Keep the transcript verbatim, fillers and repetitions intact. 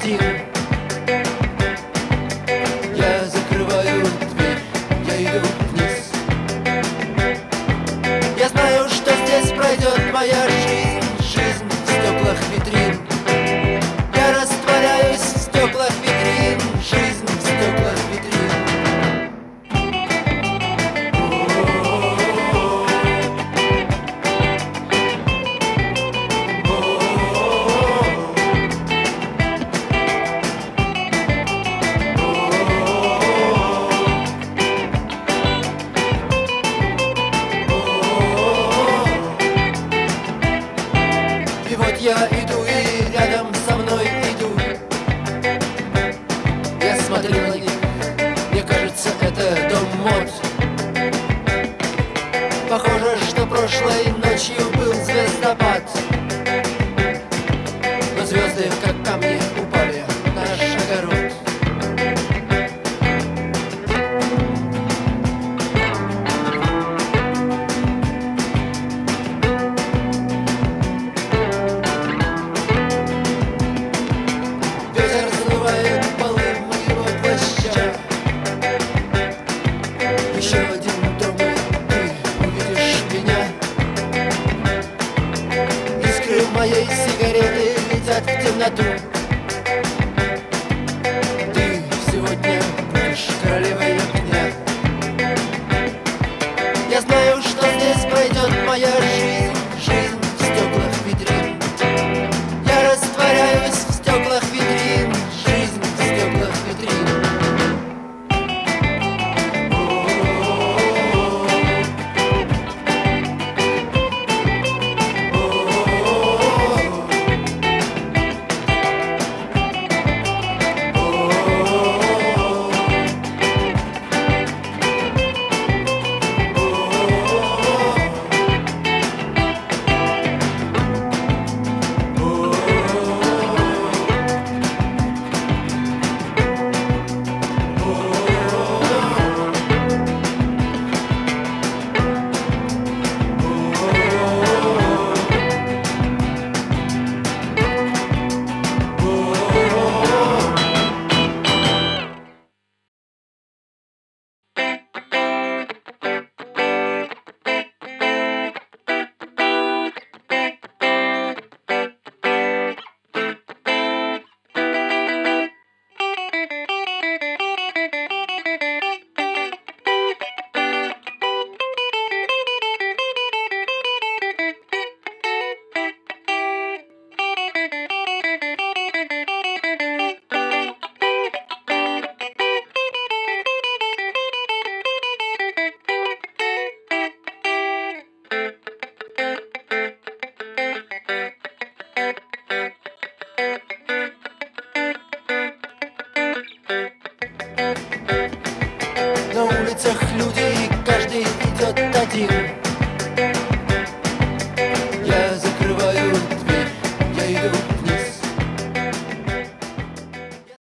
один. Я закрываю дверь, я иду вниз. Я знаю, что здесь пройдет моя жизнь, жизнь в стеклах витрин. Я растворяюсь в стеклах витрин, жизнь в стеклах витрин. И вот я иду, и рядом со мной идут. Я смотрю на них, мне кажется, это дом мод. Похоже, что прошлой ночью был звездопад, но звезды, как камни, упали в наш огород. Ветер смывает полы моего плаща. Еще один дом, и ты увидишь меня. Искры моей сигареты летят в темноту.